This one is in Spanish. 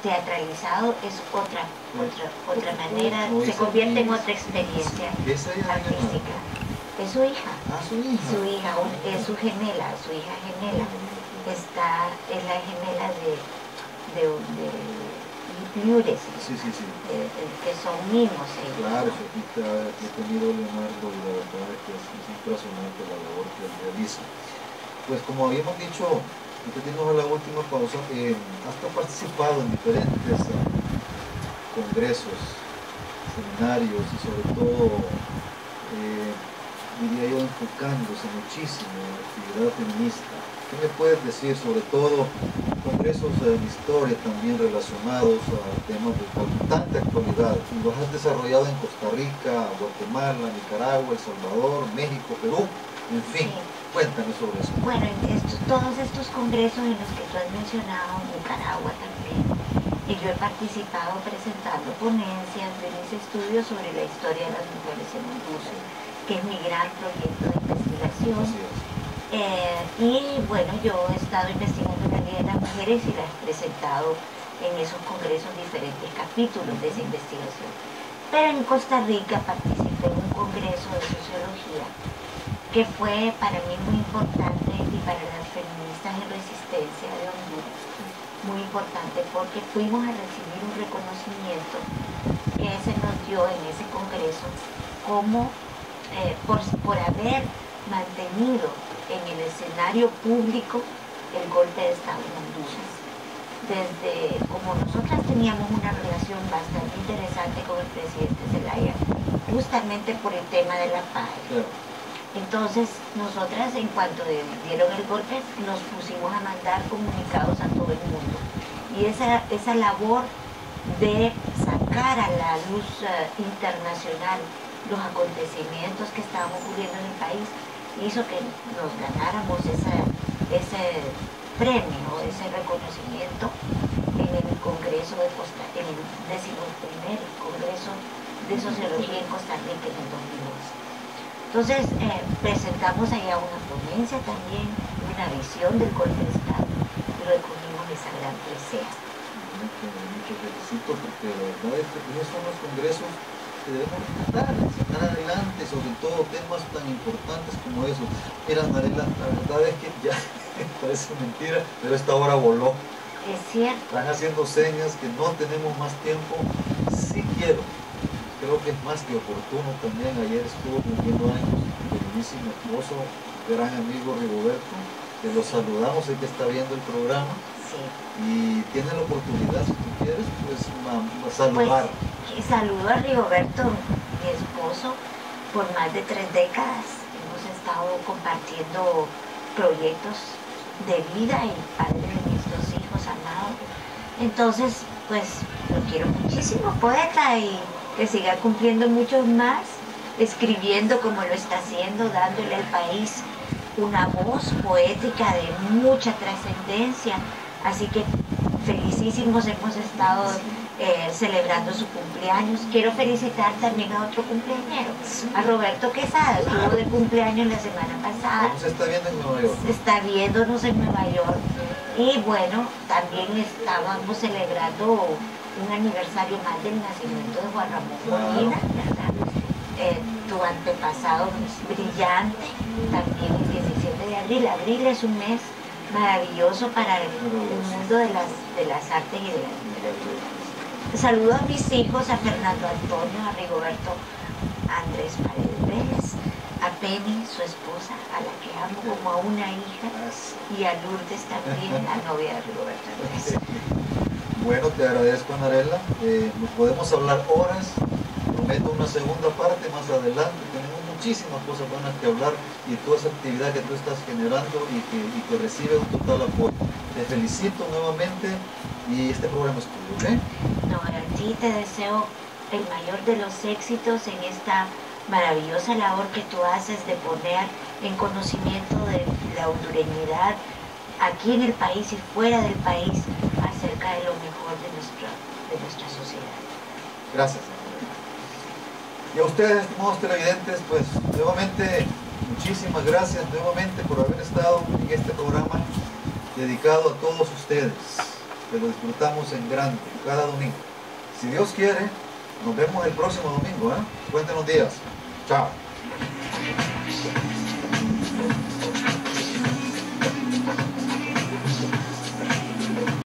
teatralizado es otra manera, se convierte en otra experiencia artística. Es su hija. Su hija. Su hija, es su gemela, su hija gemela. Es la gemela de Lourdes, que son mimos ellos. Claro, he tenido Leonardo y la verdad es que es impresionante la labor que él realiza. Pues como habíamos dicho, antes de irnos a la última pausa, has participado en diferentes congresos, seminarios y sobre todo, diría yo, enfocándose muchísimo en la actividad feminista. ¿Qué me puedes decir sobre todo congresos de historia también relacionados a temas de tanta actualidad? Y los has desarrollado en Costa Rica, Guatemala, Nicaragua, El Salvador, México, Perú, en fin. Sí. Cuéntame sobre eso. Bueno, todos estos congresos en los que tú has mencionado, Nicaragua también, y yo he participado presentando ponencias de mis estudios sobre la historia de las mujeres en Honduras, que es mi gran proyecto de investigación. Y bueno, yo he estado investigando la vida de las mujeres y las he presentado en esos congresos diferentes capítulos de esa investigación. Pero en Costa Rica participé en un congreso de sociología que fue para mí muy importante y para las feministas en resistencia de Honduras, muy importante porque fuimos a recibir un reconocimiento que se nos dio en ese congreso como por haber mantenido en el escenario público el golpe de Estado en Honduras. Como nosotras teníamos una relación bastante interesante con el presidente Zelaya, justamente por el tema de la paz. Entonces, nosotras, en cuanto dieron el golpe, nos pusimos a mandar comunicados a todo el mundo. Y esa labor de sacar a la luz internacional los acontecimientos que estaban ocurriendo en el país hizo que nos ganáramos ese premio, ese reconocimiento en el Congreso de en el 11º Congreso de Sociología en Costa Rica en el 2012. Entonces presentamos allá una ponencia también, una visión del golpe de Estado, y recogimos esa gran presea. Mucho felicito porque la verdad es que esos son los congresos que debemos sacar adelante, sobre todo temas tan importantes como esos. Mira, Narela, la verdad es que ya parece mentira, pero esta hora voló. Es cierto. Están haciendo señas que no tenemos más tiempo. Sí quiero. Creo que es más que oportuno también. Ayer estuvo cumpliendo años mi queridísimo esposo, gran amigo Rigoberto, que lo saludamos, el que está viendo el programa. Sí. Y tiene la oportunidad, si tú quieres, pues saludar. Pues, saludo a Rigoberto, mi esposo, por más de 3 décadas. Hemos estado compartiendo proyectos de vida y padre de mis 2 hijos amados. Entonces, pues lo quiero muchísimo, poeta, y que siga cumpliendo muchos más, escribiendo como lo está haciendo, dándole al país una voz poética de mucha trascendencia. Así que felicísimos, hemos estado celebrando su cumpleaños. Quiero felicitar también a otro cumpleañero, a Roberto Quesada, estuvo de cumpleaños la semana pasada. ¿Cómo se está viendo en Nueva York? Se está viéndonos en Nueva York. Y bueno, también estábamos celebrando un aniversario más del nacimiento de Juan Ramón Molina, ¿verdad? Tu antepasado brillante, también el 17 de abril. Abril es un mes maravilloso para el mundo de las artes y de la literatura. Saludo a mis hijos, a Fernando Antonio, a Rigoberto Andrés Paredes Vélez, a Penny, su esposa, a la que amo como a una hija, y a Lourdes también, la novia de Rigoberto Andrés. Bueno, te agradezco, Narela. Nos podemos hablar horas. Prometo una segunda parte más adelante. Tenemos muchísimas cosas buenas que hablar y toda esa actividad que tú estás generando y que recibe un total apoyo. Te felicito nuevamente y este programa es tuyo, ¿ok? No, a ti te deseo el mayor de los éxitos en esta maravillosa labor que tú haces de poner en conocimiento de la hondureñidad aquí en el país y fuera del país acerca de lo mejor de nuestra sociedad. Gracias. Y a ustedes, estimados televidentes, pues nuevamente muchísimas gracias nuevamente por haber estado en este programa dedicado a todos ustedes. que lo disfrutamos en grande, cada domingo. Si Dios quiere, nos vemos el próximo domingo, ¿eh? Cuéntenos días. Chao.